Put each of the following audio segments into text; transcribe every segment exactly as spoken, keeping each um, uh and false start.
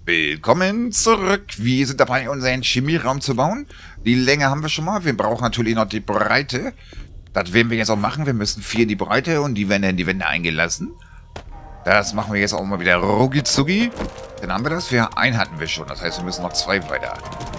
Willkommen zurück. Wir sind dabei, unseren Chemieraum zu bauen. Die Länge haben wir schon mal. Wir brauchen natürlich noch die Breite. Das werden wir jetzt auch machen. Wir müssen vier in die Breite und die werden in die Wände eingelassen. Das machen wir jetzt auch mal wieder rucki zucki. Dann haben wir das. Wir einen hatten wir schon. Das heißt, wir müssen noch zwei weiter.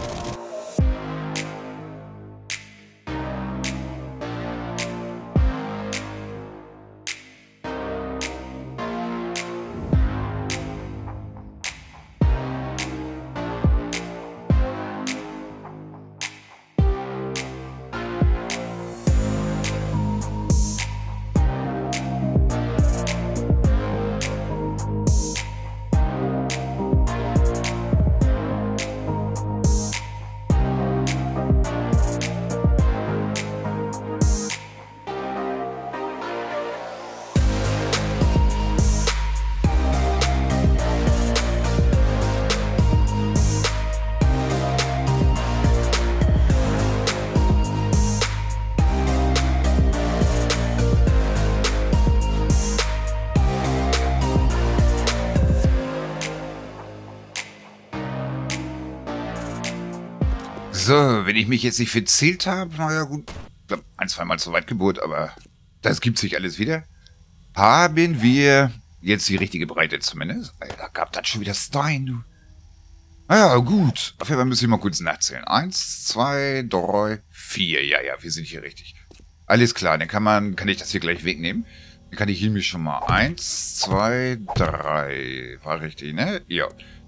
So, wenn ich mich jetzt nicht verzählt habe, naja gut, ich glaube ein, zweimal zur Weitgeburt, aber das gibt sich alles wieder. Haben wir jetzt die richtige Breite zumindest? Da gab das schon wieder Stein, du. Naja, gut. Auf jeden Fall müssen wir mal kurz nachzählen. Eins, zwei, drei, vier. Ja, ja, wir sind hier richtig. Alles klar, dann kann man, kann ich das hier gleich wegnehmen. Dann kann ich hier mich schon mal eins, zwei, drei. War richtig, ne? Ja.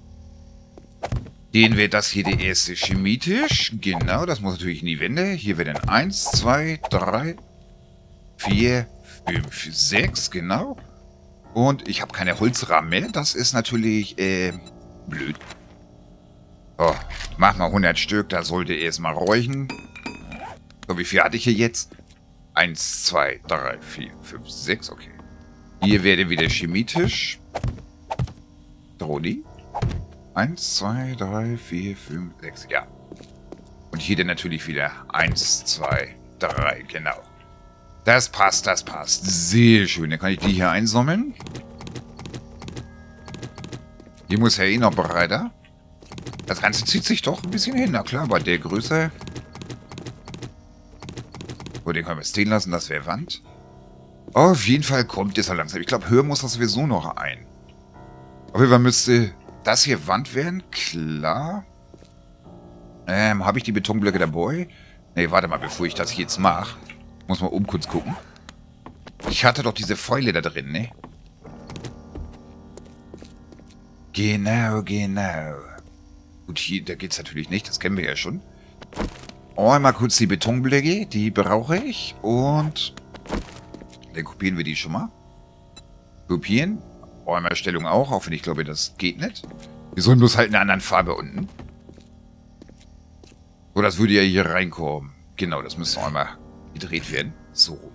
Den wird das hier der erste Chemietisch. Genau, das muss natürlich in die Wände. Hier wird dann eins, zwei, drei, vier, fünf, sechs, genau. Und ich habe keine Holzrahmen mehr. Das ist natürlich, äh, blöd. So, mach mal hundert Stück. Da sollte erstmal räuchen. So, wie viel hatte ich hier jetzt? eins, zwei, drei, vier, fünf, sechs, okay. Hier wäre wieder Chemietisch. Droni. eins, zwei, drei, vier, fünf, sechs, ja. Und hier dann natürlich wieder eins, zwei, drei, genau. Das passt, das passt. Sehr schön. Dann kann ich die hier einsammeln. Hier muss ja eh noch breiter. Das Ganze zieht sich doch ein bisschen hin. Na klar, bei der Größe. So, den können wir stehen lassen. Das wäre Wand. Auf jeden Fall kommt es halt langsam. Ich glaube, höher muss das sowieso noch ein. Auf jeden Fall müsste das hier Wand werden. Klar. Ähm, habe ich die Betonblöcke dabei? Ne, warte mal, bevor ich das jetzt mache. Muss mal oben kurz gucken. Ich hatte doch diese Fäule da drin, ne? Genau, genau. Gut, hier, da geht's natürlich nicht. Das kennen wir ja schon. Einmal kurz die Betonblöcke. Die brauche ich. Und dann kopieren wir die schon mal. Kopieren. Einmal Stellung auch, auch wenn ich glaube, das geht nicht. Wir sollen bloß halt in einer anderen Farbe unten. So, das würde ja hier reinkommen. Genau, das müsste einmal gedreht werden. So.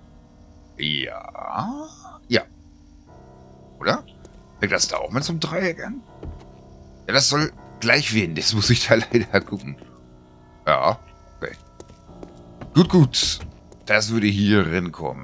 Ja. Ja. Oder? Fängt das da auch mal zum Dreieck an? Ja, das soll gleich werden. Das muss ich da leider gucken. Ja. Okay. Gut, gut. Das würde hier reinkommen.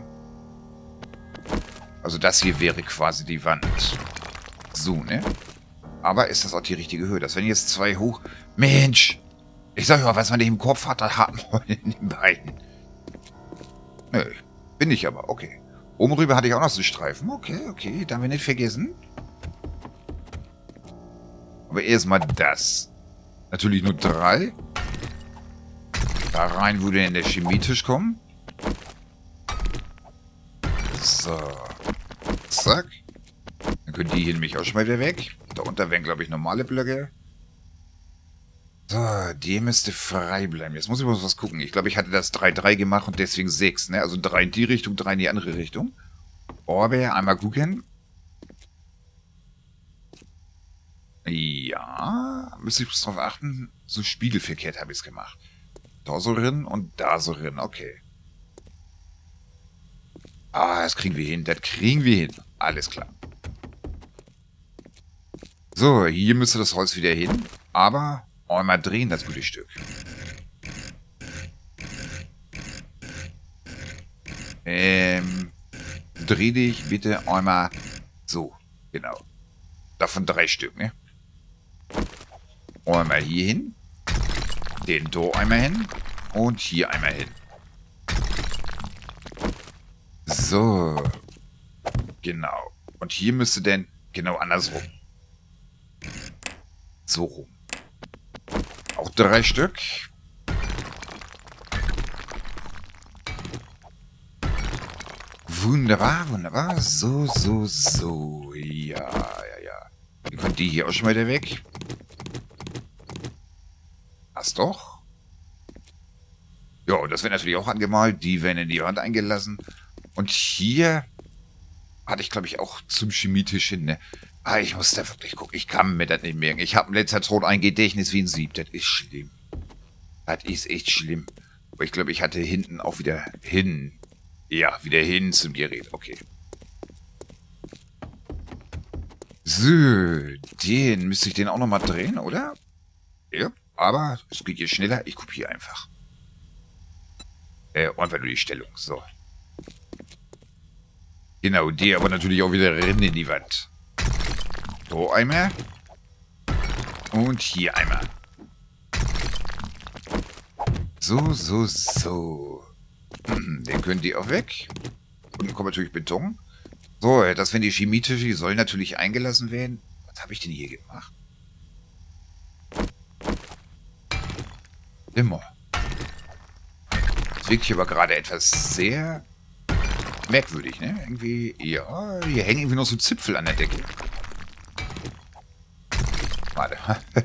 Also das hier wäre quasi die Wand. So, ne? Aber ist das auch die richtige Höhe? Das wären jetzt zwei hoch... Mensch! Ich sag ja, was man nicht im Kopf hat, das hat man in den Beinen. Nö, bin ich aber, okay. Oben rüber hatte ich auch noch so einen Streifen. Okay, okay, dann wir nicht vergessen. Aber erstmal das. Natürlich nur drei. Da rein würde in der Chemietisch kommen. So. Zack. Dann können die hier nämlich auch schon mal wieder weg. Darunter wären, glaube ich, normale Blöcke. So, die müsste frei bleiben. Jetzt muss ich mal was gucken. Ich glaube, ich hatte das drei drei gemacht und deswegen sechs, ne? Also drei in die Richtung, drei in die andere Richtung. Aber einmal gucken. Ja, müsste ich darauf achten. So spiegelverkehrt habe ich es gemacht. Da so rein und da so rein. Okay. Ah, das kriegen wir hin. Das kriegen wir hin. Alles klar. So, hier müsste das Holz wieder hin. Aber einmal drehen, das gute Stück. Ähm, dreh dich bitte einmal so. Genau. Davon drei Stück, ne? einmal hier hin. Den Do einmal hin. Und hier einmal hin. So. Genau. Und hier müsste denn genau andersrum. So rum. Auch drei Stück. Wunderbar, wunderbar. So, so, so. Ja, ja, ja. Dann kommt die hier auch schon wieder weg. Passt doch. Ja, und das wird natürlich auch angemalt. Die werden in die Wand eingelassen. Und hier hatte ich, glaube ich, auch zum Chemietisch hin, ne? Ah, ich muss da wirklich gucken. Ich kann mir das nicht merken. Ich habe in letzter Zeit ein Gedächtnis wie ein Sieb. Das ist schlimm. Das ist echt schlimm. Aber ich glaube, ich hatte hinten auch wieder hin. Ja, wieder hin zum Gerät. Okay. So, den müsste ich den auch nochmal drehen, oder? Ja, aber es geht hier schneller. Ich kopiere einfach. Äh, einfach nur die Stellung. So. Genau, die aber natürlich auch wieder rein in die Wand. So einmal. Und hier einmal. So, so, so. Den können die auch weg. Unten kommt natürlich Beton. So, das wenn die Chemietische, die sollen natürlich eingelassen werden. Was habe ich denn hier gemacht? Immer. Das wirkt hier aber gerade etwas sehr merkwürdig, ne? Irgendwie, ja, hier hängen irgendwie noch so Zipfel an der Decke. Warte.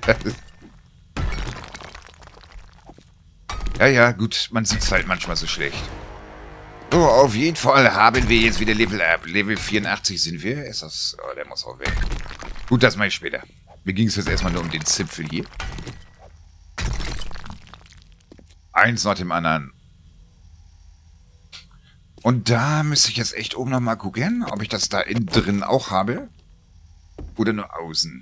Ja, ja, gut, man sieht es halt manchmal so schlecht. So, auf jeden Fall haben wir jetzt wieder Level Up. Level vierundachtzig sind wir. Ist das... Oh, der muss auch weg. Gut, das mache ich später. Mir ging es jetzt erstmal nur um den Zipfel hier. Eins nach dem anderen. Und da müsste ich jetzt echt oben nochmal gucken, ob ich das da innen drin auch habe. Oder nur außen.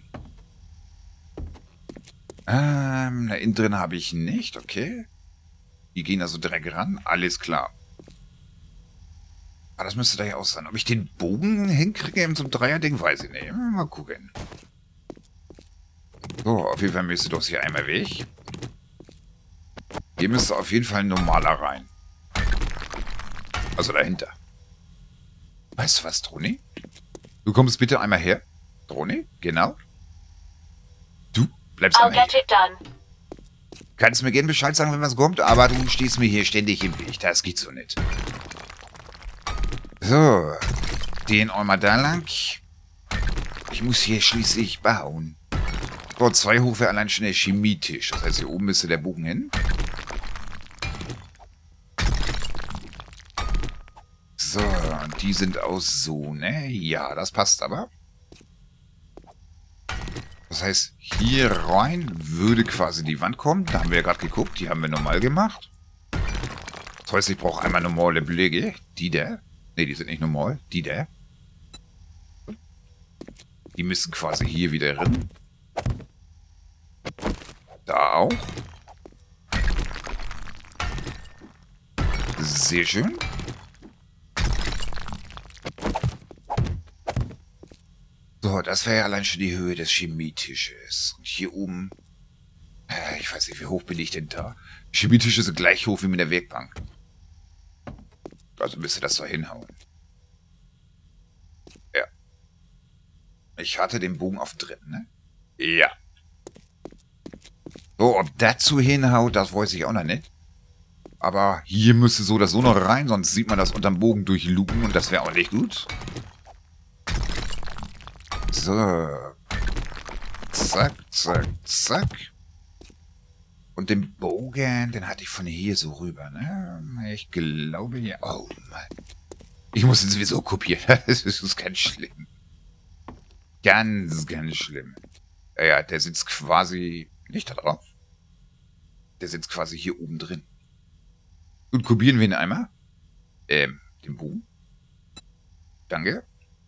Ähm, da innen drin habe ich nicht, okay. Die gehen also direkt ran, alles klar. Aber das müsste da ja auch sein. Ob ich den Bogen hinkriege in so einem Dreier-Ding, weiß ich nicht. Mal gucken. So, auf jeden Fall müsste doch hier einmal weg. Hier müsste auf jeden Fall ein normaler rein. Also dahinter. Weißt du was, Droni? Du kommst bitte einmal her. Droni, genau. Du bleibst einmal hier. Kannst mir gerne Bescheid sagen, wenn was kommt, aber du stehst mir hier ständig im Weg. Das geht so nicht. So. Den einmal da lang. Ich muss hier schließlich bauen. Dort zwei hoch wäre allein schon der Chemietisch. Das heißt, hier oben müsste der Bogen hin. So, und die sind aus so, ne? Ja, das passt aber. Das heißt, hier rein würde quasi die Wand kommen. Da haben wir ja gerade geguckt. Die haben wir normal gemacht. Das heißt, ich brauche einmal normale Belege. Die da. Ne, die sind nicht normal. Die da. Die müssen quasi hier wieder rein. Da auch. Sehr schön. So, das wäre ja allein schon die Höhe des Chemietisches. Und hier oben... Äh, ich weiß nicht, wie hoch bin ich denn da? Chemietische sind gleich hoch wie mit der Werkbank. Also müsste das da hinhauen. Ja. Ich hatte den Bogen auf dritten, ne? Ja. So, ob dazu hinhaut, das weiß ich auch noch nicht. Aber hier müsste so das so noch rein, sonst sieht man das unterm Bogen durchlupen und das wäre auch nicht gut. So. Zack, zack, zack. Und den Bogen, den hatte ich von hier so rüber, ne? Ich glaube ja. Oh Mann. Ich muss ihn sowieso kopieren. Das ist ganz schlimm. Ganz, ganz schlimm. Ja, ja, der sitzt quasi nicht da drauf. Der sitzt quasi hier oben drin. Und kopieren wir ihn einmal. Ähm, den Bogen. Danke.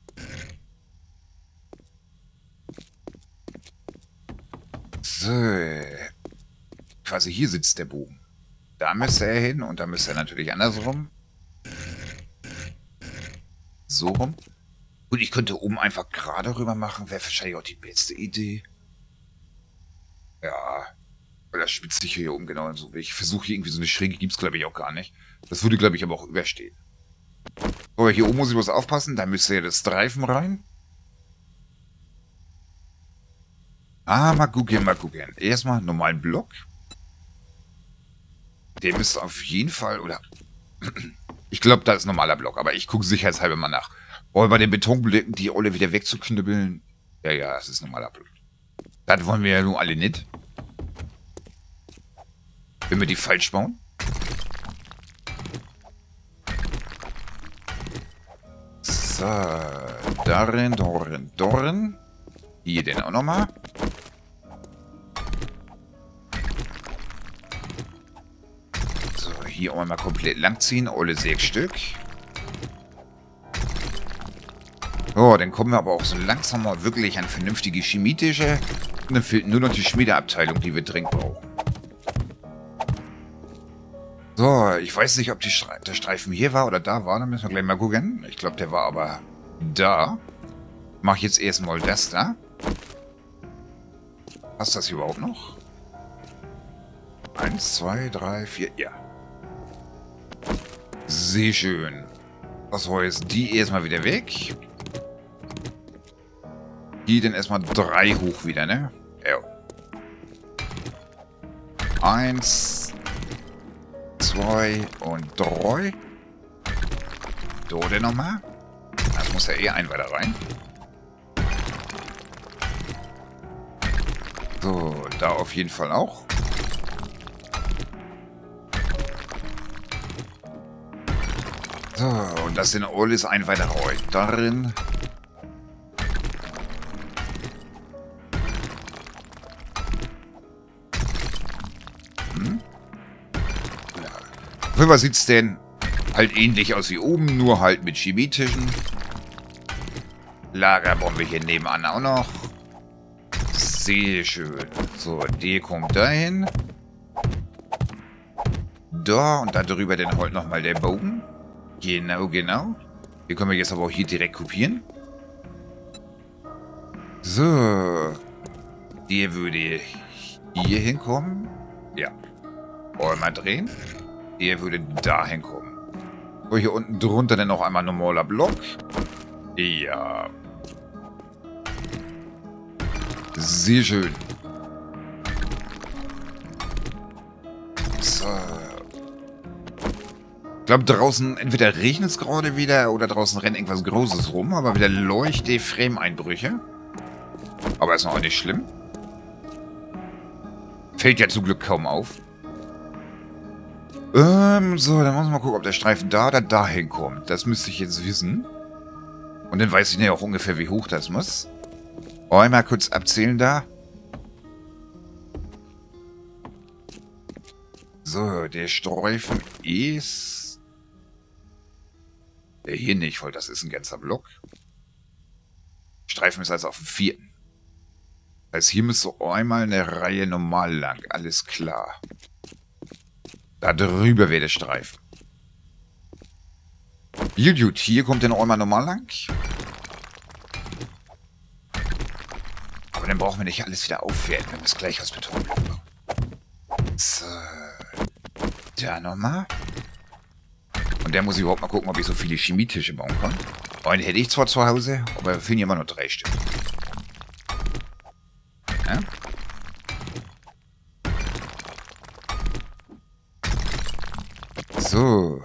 So. Quasi hier sitzt der Bogen. Da müsste er hin und da müsste er natürlich andersrum. So rum. Und ich könnte oben einfach gerade rüber machen. Wäre wahrscheinlich auch die beste Idee. Ja. Oder spitzt sich hier oben genau so. Ich versuche hier irgendwie so eine Schräge, gibt es glaube ich auch gar nicht. Das würde glaube ich aber auch überstehen. So, hier oben muss ich bloß aufpassen, da müsste ja das Streifen rein. Ah, mal gucken, mal gucken. Erstmal normalen Block. Der müsste auf jeden Fall, oder... Ich glaube, da ist ein normaler Block, aber ich gucke sicherheitshalber mal nach. Oh, bei den Betonblöcken die Olle wieder wegzuknüppeln. Ja, ja, das ist ein normaler Block. Das wollen wir ja nun alle nicht. Wenn wir die falsch bauen. So, darin, darin, darin. Hier den auch nochmal. So, hier auch mal komplett langziehen. Alle sechs Stück. So, dann kommen wir aber auch so langsam mal wirklich an vernünftige Chemietische. Und dann fehlt nur noch die Schmiedeabteilung, die wir dringend brauchen. So, ich weiß nicht, ob die Stre der Streifen hier war oder da war. Da müssen wir gleich mal gucken. Ich glaube, der war aber da. Mach ich jetzt erstmal das da. Passt das hier überhaupt noch? Eins, zwei, drei, vier, ja. Sehr schön. Das heißt, die erstmal wieder weg. Die dann erstmal drei hoch wieder, ne? Ja. Eins, zwei und drei. So, denn nochmal. Das muss ja eh ein weiter rein. So, da auf jeden Fall auch. So, und das sind alles ein weiter rein. Darin. Hm? Ja. Auf jeden Fall sieht es denn halt ähnlich aus wie oben, nur halt mit Chemietischen. Lagerbombe hier nebenan auch noch. Sehr schön. So, die kommt dahin. Da und da drüber dann halt nochmal der Bogen. Genau, genau. Den können wir jetzt aber auch hier direkt kopieren. So. Der würde hier hinkommen. Ja. Einmal drehen. Der würde da hinkommen. So, hier unten drunter dann noch einmal normaler Block. Ja. Sehr schön. So. Ich glaube, draußen entweder regnet es gerade wieder oder draußen rennt irgendwas Großes rum, aber wieder leuchte Frame-Einbrüche. Aber ist noch auch nicht schlimm. Fällt ja zum Glück kaum auf. Ähm, so, dann muss man mal gucken, ob der Streifen da oder da hinkommt. Das müsste ich jetzt wissen. Und dann weiß ich ja auch ungefähr, wie hoch das muss. Einmal kurz abzählen da. So, der Streifen ist... Der hier nicht, weil das ist ein ganzer Block. Streifen ist also auf dem vierten. Also hier müsste einmal eine Reihe normal lang. Alles klar. Da drüber wäre der Streifen. Gut, gut. Hier kommt der noch einmal normal lang. Aber dann brauchen wir nicht alles wieder aufwerten, wenn wir es gleich aus Beton bauen. So. Da nochmal. Und der muss ich überhaupt mal gucken, ob ich so viele Chemietische bauen kann. Einen hätte ich zwar zu Hause, aber wir finden immer nur drei Stück. Ja? So.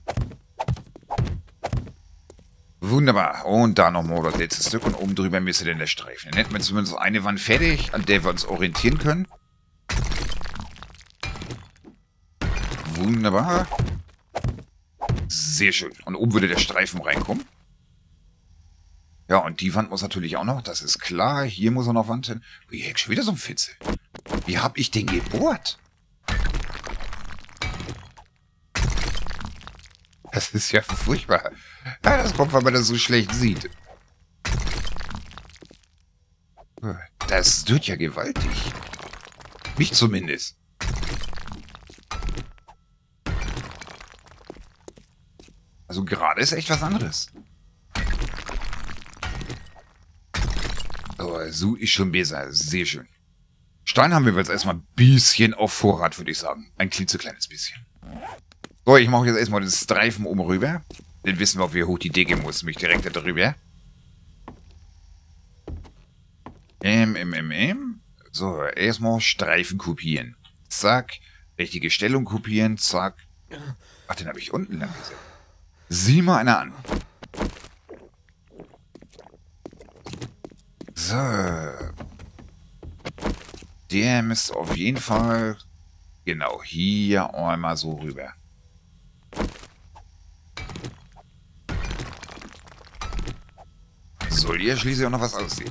Wunderbar. Und da nochmal das letzte Stück und oben drüber müsste denn der Streifen. Dann hätten wir zumindest eine Wand fertig, an der wir uns orientieren können. Wunderbar. Sehr schön. Und oben würde der Streifen reinkommen. Ja, und die Wand muss natürlich auch noch, das ist klar. Hier muss auch noch Wand hin. Hier hängt schon wieder so ein Fitzel. Wie hab ich den gebohrt? Das ist ja furchtbar. Ja, das kommt, weil man das so schlecht sieht. Das wird ja gewaltig. Mich zumindest. Also gerade ist echt was anderes. Aber so ist schon besser. Sehr schön. Stein haben wir jetzt erstmal ein bisschen auf Vorrat, würde ich sagen. Ein klitzekleines bisschen. So, ich mache jetzt erstmal den Streifen oben rüber. Dann wissen wir, wie hoch die Decke muss. Mich direkt da drüber. Ähm, ähm, ähm, ähm. So, erstmal Streifen kopieren. Zack. Richtige Stellung kopieren. Zack. Ach, den habe ich unten lang gesetzt. Sieh mal einer an. So. Der müsste auf jeden Fall genau hier einmal so rüber. Soll hier schließlich auch noch was aussehen.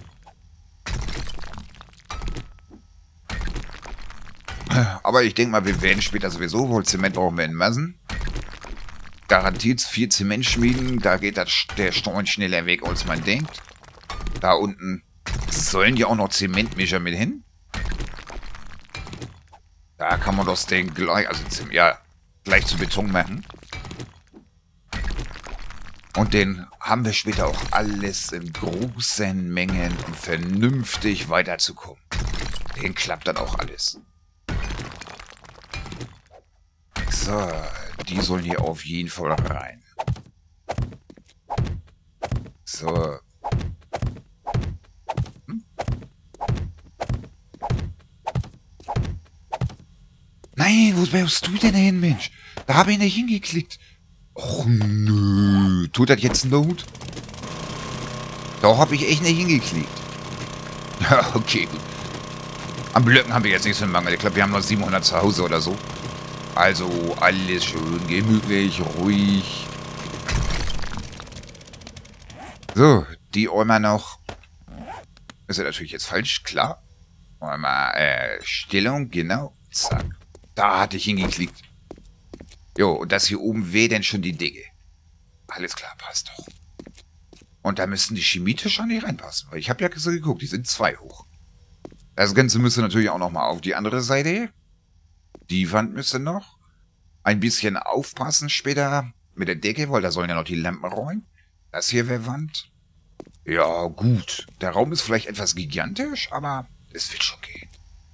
Aber ich denke mal, wir werden später sowieso wohl Zement brauchen wir in Massen. Garantiert vier Zementschmieden, da geht das, der Stein schneller weg, als man denkt. Da unten sollen ja auch noch Zementmischer mit hin. Da kann man das Ding gleich, also ja, gleich zu Beton machen. Und den haben wir später auch alles in großen Mengen, um vernünftig weiterzukommen. Den klappt dann auch alles. So, die sollen hier auf jeden Fall rein. So. Hm? Nein, wo bist du denn hin, Mensch? Da habe ich nicht hingeklickt. Och, nö. Tut das jetzt Not? Da habe ich echt nicht hingeklickt. Ja, okay, gut. Am Blöcken haben wir jetzt nicht so einen Mangel. Ich glaube, wir haben noch siebenhundert zu Hause oder so. Also alles schön gemütlich, ruhig. So, die einmal noch. Ist ja natürlich jetzt falsch, klar. Einmal äh, Stellung, genau. Zack. Da hatte ich hingeklickt. Jo, und das hier oben wäre denn schon die Decke. Alles klar, passt doch. Und da müssten die Chemietische nicht reinpassen. Weil ich habe ja so geguckt, die sind zwei hoch. Das Ganze müsste natürlich auch nochmal auf die andere Seite. Die Wand müsste noch ein bisschen aufpassen später mit der Decke, weil da sollen ja noch die Lampen rein. Das hier wäre Wand. Ja, gut. Der Raum ist vielleicht etwas gigantisch, aber es wird schon gehen.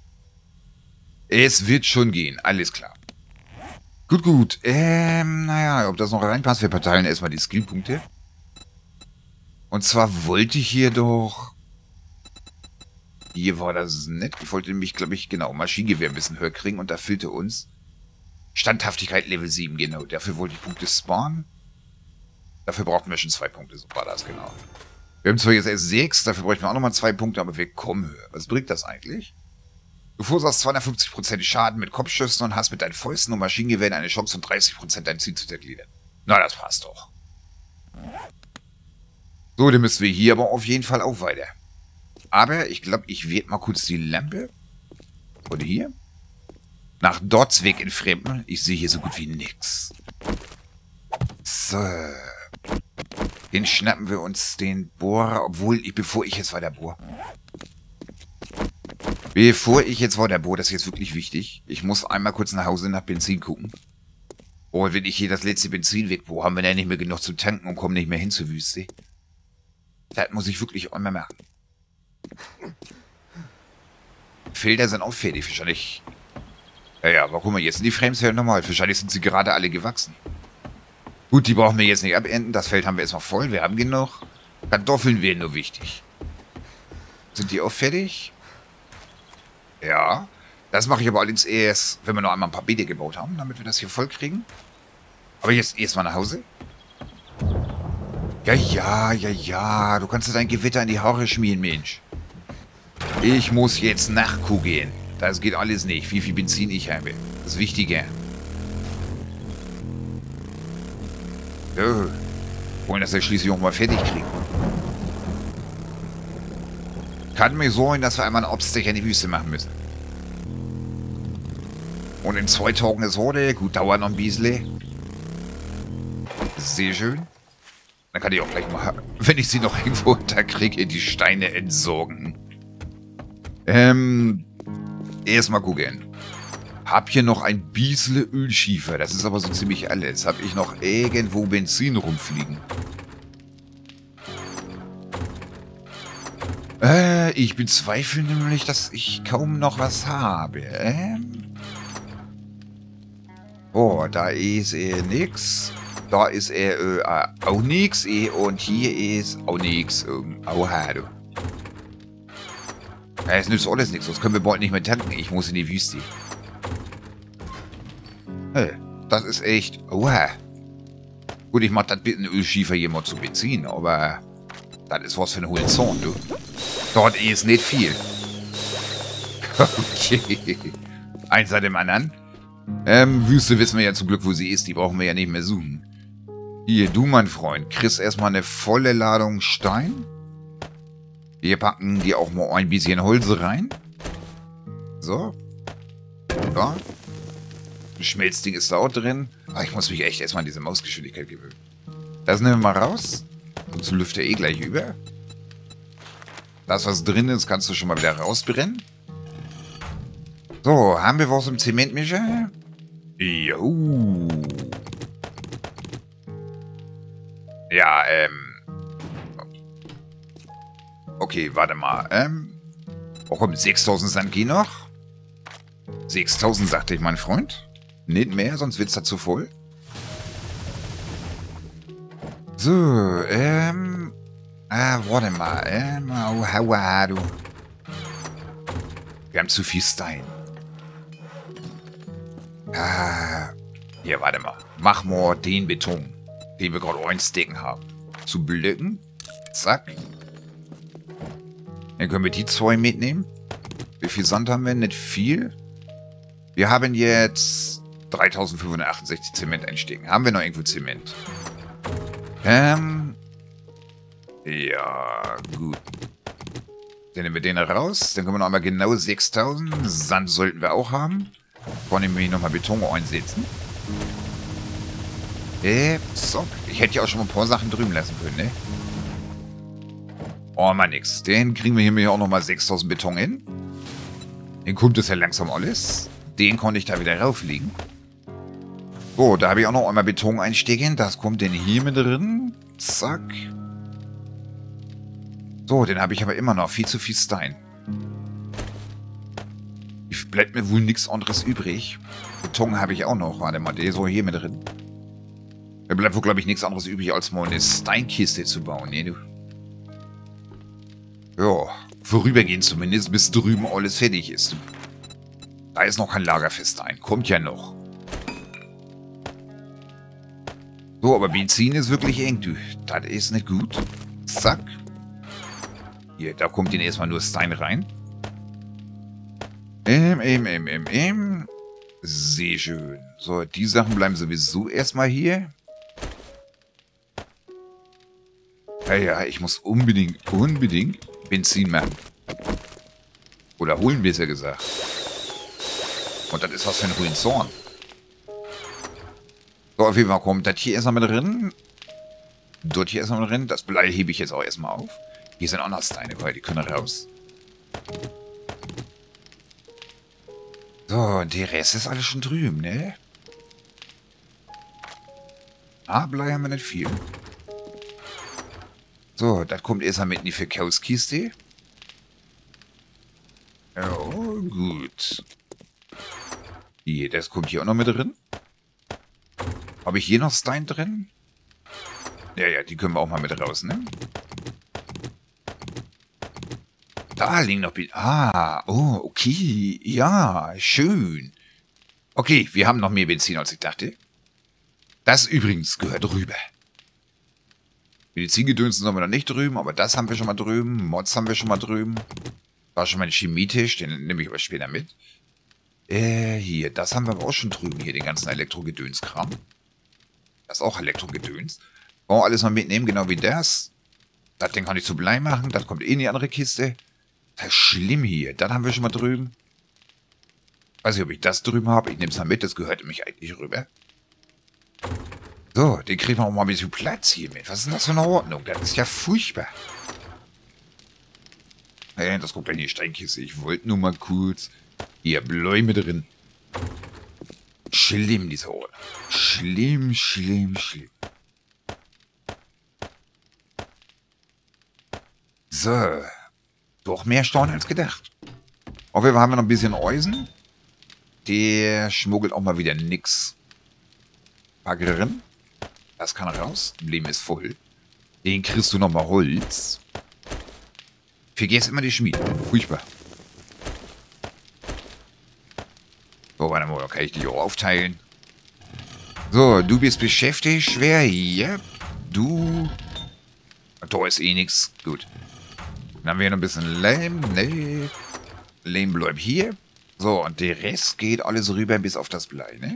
Es wird schon gehen, alles klar. Gut, gut. Ähm, naja, ob das noch reinpasst, wir verteilen erstmal die Skillpunkte. Und zwar wollte ich hier doch... Hier war das nett. Ich wollte nämlich, glaube ich, genau, Maschinengewehr ein bisschen höher kriegen und da fehlte uns Standhaftigkeit Level sieben, genau. Dafür wollte ich Punkte spawnen. Dafür brauchten wir schon zwei Punkte, so war das, genau. Wir haben zwar jetzt erst sechs, dafür bräuchten wir auch nochmal zwei Punkte, aber wir kommen höher. Was bringt das eigentlich? Du verursachst zweihundertfünfzig Prozent Schaden mit Kopfschüssen und hast mit deinen Fäusten und Maschinengewehren eine Chance von dreißig Prozent dein Ziel zu zergliedern. Na, das passt doch. So, dann müssen wir hier aber auf jeden Fall auch weiter. Aber ich glaube, ich werde mal kurz die Lampe. Oder hier. Nach dort weg entfremden. Ich sehe hier so gut wie nix. So. Den schnappen wir uns den Bohrer, obwohl, ich, bevor ich jetzt weiter bohre. Bevor ich jetzt weiter bohre, das ist jetzt wirklich wichtig. Ich muss einmal kurz nach Hause nach Benzin gucken. Oh, wenn ich hier das letzte Benzin wegbohre, haben wir dann nicht mehr genug zu tanken und kommen nicht mehr hin zur Wüste. Das muss ich wirklich einmal machen. Filter sind auch fertig, wahrscheinlich. Ja, ja, aber guck mal, jetzt sind die Frames ja normal. Wahrscheinlich sind sie gerade alle gewachsen. Gut, die brauchen wir jetzt nicht abenden. Das Feld haben wir erstmal voll. Wir haben genug. Kartoffeln wären nur wichtig. Sind die auch fertig? Ja. Das mache ich aber allerdings erst, wenn wir noch einmal ein paar Beete gebaut haben, damit wir das hier voll kriegen. Aber jetzt erstmal nach Hause. Ja, ja, ja, ja. Du kannst dir dein Gewitter in die Haare schmieren, Mensch. Ich muss jetzt nachgucken. Das geht alles nicht, wie viel Benzin ich habe. Das ist wichtiger. So. Wollen das ja schließlich auch mal fertig kriegen. Kann mir sein, dass wir einmal einen Obststech in die Wüste machen müssen. Und in zwei Tagen ist heute. Gut, dauert noch ein bisschen. Sehr schön. Dann kann ich auch gleich mal, wenn ich sie noch irgendwo unterkriege, die Steine entsorgen. Ähm, erstmal gucken. Hab hier noch ein bisschen Ölschiefer. Das ist aber so ziemlich alles. Hab ich noch irgendwo Benzin rumfliegen? Äh, ich bezweifle nämlich, dass ich kaum noch was habe. Ähm. Oh, da ist eh nix. Da ist er äh, auch nix. Eh, und hier ist auch nix. Ähm, Oha, du. Ja, es nützt alles nichts, sonst können wir bald nicht mehr tanken. Ich muss in die Wüste. Hey, das ist echt... Oha. Gut, ich mach das mit einem Ölschiefer hier mal zu Benzin, aber... Das ist was für ein Hohlzorn, du. Dort ist nicht viel. Okay. Eins seit dem anderen. Ähm, Wüste wissen wir ja zum Glück, wo sie ist. Die brauchen wir ja nicht mehr suchen. Hier, du, mein Freund, kriegst erstmal eine volle Ladung Stein. Wir packen dir auch mal ein bisschen Holz rein. So. Ja. Ein Schmelzding ist da auch drin. Aber ich muss mich echt erstmal an diese Mausgeschwindigkeit gewöhnen. Das nehmen wir mal raus. Sonst lüftet er eh gleich über. Das, was drin ist, kannst du schon mal wieder rausbrennen. So, haben wir was im Zementmischer? Jo. Ja, ähm. Okay, warte mal. Ähm. Oh komm, sechstausend Sand gehen noch. sechstausend, sagte ich, mein Freund. Nicht mehr, sonst wird's da zu voll. So, ähm. Ah, warte mal. Ähm, oh, hau, du. Wir haben zu viel Stein. Ah. Hier, warte mal. Mach mal den Beton, den wir gerade einstecken haben. Zu Blöcken. Zack. Dann können wir die zwei mitnehmen. Wie viel Sand haben wir? Nicht viel. Wir haben jetzt dreitausendfünfhundertachtundsechzig Zement einstecken. Haben wir noch irgendwo Zement? Ähm. Ja, gut. Dann nehmen wir den raus. Dann können wir noch einmal genau sechstausend. Sand sollten wir auch haben. Vorne nehmen wir hier nochmal Beton einsetzen. Äh, so. Ich hätte ja auch schon mal ein paar Sachen drüben lassen können, ne? Oh, mal nix. Den kriegen wir hier auch nochmal sechstausend Beton hin. Den kommt es ja langsam alles. Den konnte ich da wieder rauflegen. So, da habe ich auch noch einmal Beton einstecken. Das kommt denn hier mit drin. Zack. So, den habe ich aber immer noch. Viel zu viel Stein. Bleibt mir wohl nichts anderes übrig. Beton habe ich auch noch. Warte mal, der ist so hier mit drin. Da bleibt wohl, glaube ich, nichts anderes übrig, als mal eine Steinkiste zu bauen. Ne, du? Ja, vorübergehend zumindest, bis drüben alles fertig ist. Da ist noch kein Lager für Stein. Kommt ja noch. So, aber Benzin ist wirklich eng, du. Das ist nicht gut. Zack. Hier, da kommt den erstmal nur Stein rein. Ähm, ähm, ähm, ähm, ähm. Sehr schön. So, die Sachen bleiben sowieso erstmal hier. Ja, ja, ich muss unbedingt, unbedingt Benzin machen. Oder holen, besser gesagt. Und das ist was für ein Hohenzorn. So, auf jeden Fall kommt das hier erstmal mit drin. Dort hier erstmal mit drin. Das Blei hebe ich jetzt auch erstmal auf. Hier sind auch noch Steine, weil die können raus. So, und der Rest ist alles schon drüben, ne? Ah, Blei haben wir nicht viel. So, das kommt erstmal mit in die Verkaufskiste. Oh, gut. Hier, das kommt hier auch noch mit drin. Habe ich hier noch Stein drin? Ja, ja, die können wir auch mal mit rausnehmen. Da liegen noch... Ah, oh, okay. Ja, schön. Okay, wir haben noch mehr Benzin, als ich dachte. Das übrigens gehört rüber. Medizingedönsen haben wir noch nicht drüben, aber das haben wir schon mal drüben. Mods haben wir schon mal drüben. War schon mal ein Chemietisch, den nehme ich aber später mit. Äh, hier, das haben wir aber auch schon drüben. Hier, den ganzen Elektrogedönskram. Das ist auch Elektrogedöns. Oh, alles mal mitnehmen, genau wie das. Das Ding kann ich zu Blei machen. Das kommt eh in die andere Kiste. Das ist schlimm hier. Das haben wir schon mal drüben. Weiß nicht, ob ich das drüben habe. Ich nehme es mal mit. Das gehört nämlich eigentlich rüber. So, den kriegen wir auch mal ein bisschen Platz hier mit. Was ist denn das für eine Ordnung? Das ist ja furchtbar. Hey, das kommt gleich in die Steinkiste. Ich wollte nur mal kurz... Hier, Bläume drin. Schlimm, diese Ordnung. Schlimm, schlimm, schlimm. So. Doch mehr Staunen als gedacht. Auf jeden Fall haben wir noch ein bisschen Eusen. Der schmuggelt auch mal wieder nix. Baggerin. Das kann raus. Leben ist voll. Den kriegst du nochmal Holz. Vergiss immer die Schmiede. Furchtbar. So, warte mal, da kann ich dich auch aufteilen. So, du bist beschäftigt, schwer. Ja. Du. Da ist eh nix. Gut. Dann haben wir hier noch ein bisschen Lehm. Nee. Lehm bleibt hier. So, und der Rest geht alles rüber bis auf das Blei, ne?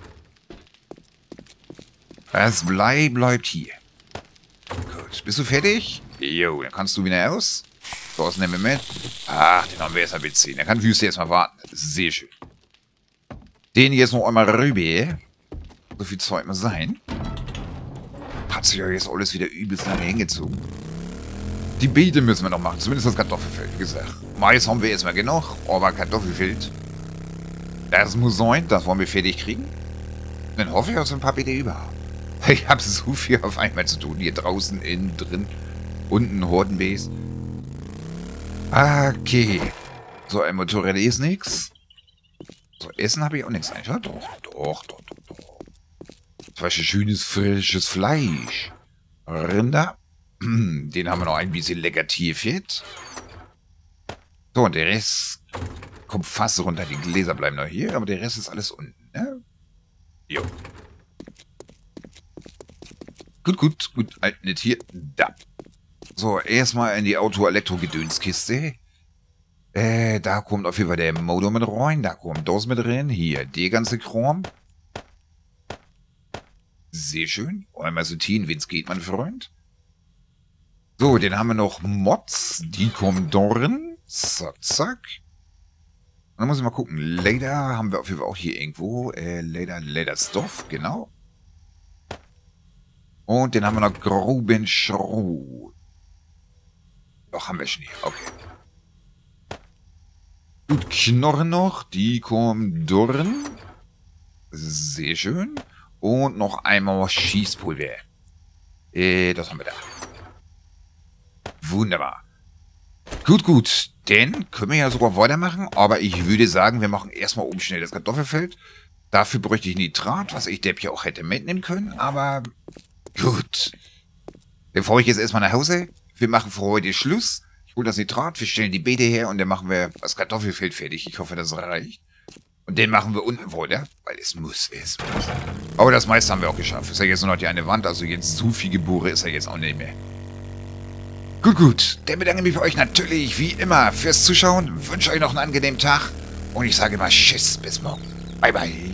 Das Blei bleibt hier. Gut. Bist du fertig? Jo, dann kannst du wieder aus. So, was nehmen wir mit? Ach, den haben wir erstmal beziehen. Der kann Wüste erstmal warten. Sehr schön. Den jetzt noch einmal rüber. So viel Zeug muss sein. Hat sich ja jetzt alles wieder übelst lange hingezogen. Die Beete müssen wir noch machen. Zumindest das Kartoffelfeld, wie gesagt. Mais haben wir erstmal genug. Aber Kartoffelfeld. Das muss sein. Das wollen wir fertig kriegen. Dann hoffe ich, dass wir ein paar Beete über haben. Ich habe so viel auf einmal zu tun. Hier draußen, innen, drin. Unten, Hortenbase. Okay. So, ein Motorrad ist nix. So, Essen habe ich auch nichts eigentlich. Ja, doch, doch, doch, doch, doch. Zum Beispiel schönes, frisches Fleisch. Rinder. Den haben wir noch ein bisschen lecker Tierfett. So, und der Rest kommt fast runter. Die Gläser bleiben noch hier, aber der Rest ist alles unten, ne? Jo. Gut, gut, gut. Halt nicht hier. Da. So, erstmal in die Auto-Elektro-Gedönskiste. Äh, da kommt auf jeden Fall der Motor mit rein. Da kommt das mit rein. Hier, die ganze Kram. Sehr schön. Einmal so Tien, wenn's geht, mein Freund. So, den haben wir noch Mods. Die kommen drin. Zack, zack. Und dann muss ich mal gucken. Leder haben wir auf jeden Fall auch hier irgendwo. Äh, Leder, Lederstoff, genau. Und den haben wir noch groben Schrot. Doch, haben wir schon hier. Okay. Gut, Knorren noch. Die kommen drin. Sehr schön. Und noch einmal Schießpulver. Äh, das haben wir da. Wunderbar. Gut, gut. Dann können wir ja sogar weitermachen. Aber ich würde sagen, wir machen erstmal oben schnell das Kartoffelfeld. Dafür bräuchte ich Nitrat, was ich Depp ja auch hätte mitnehmen können. Aber gut. Dann fahre ich jetzt erstmal nach Hause. Wir machen für heute Schluss. Ich hole das Nitrat, wir stellen die Beete her und dann machen wir das Kartoffelfeld fertig. Ich hoffe, das reicht. Und den machen wir unten weiter, weil es muss, es muss. Aber das meiste haben wir auch geschafft. Ist ja jetzt nur noch die eine Wand, also jetzt zu viel Gebure ist ja jetzt auch nicht mehr. Gut, gut. Dann bedanke ich mich bei euch natürlich, wie immer, fürs Zuschauen. Wünsche euch noch einen angenehmen Tag. Und ich sage mal Tschüss, bis morgen. Bye, bye.